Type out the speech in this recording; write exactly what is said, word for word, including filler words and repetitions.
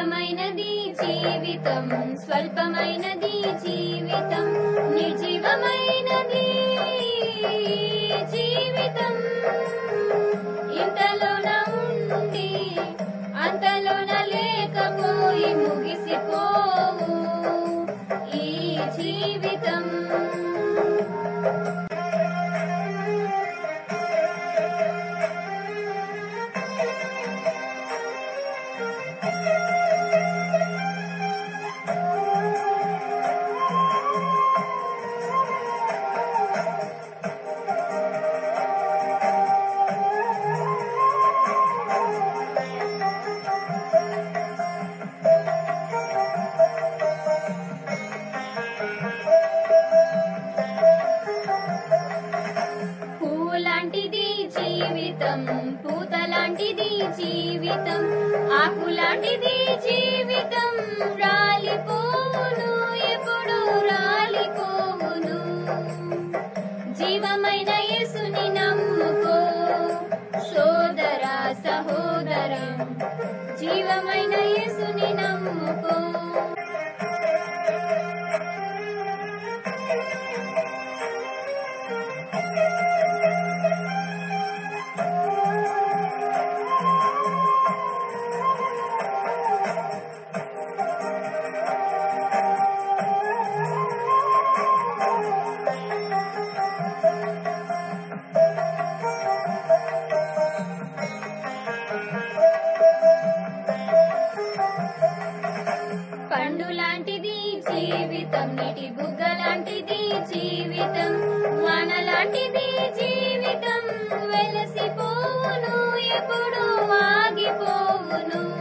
స్థిరమైనది జీవితం, స్వల్పమైనది జీవితం, నిర్జీవమైనది జీవితం. ఇంతలోన ఉండి అంతలోన లేకపోయి ముగిసిపోవు ఈ జీవితం. పూలాంటిది జీవితం, పూతలాంటిది జీవితం, ఆకులాంటిది జీవితం, రాలిపోవును ఎప్పుడు రాలిపోవును. జీవమైన యేసుని నమ్ముకో సోదరా సహోదరా, జీవమైన యేసుని నమ్ముకో. పండు లాంటిది జీవితం, నీటి బుగ్గ లాంటిది జీవితం, వాన లాంటిది జీవితం, వెలసిపోవును ఎప్పుడు ఆగిపోవును.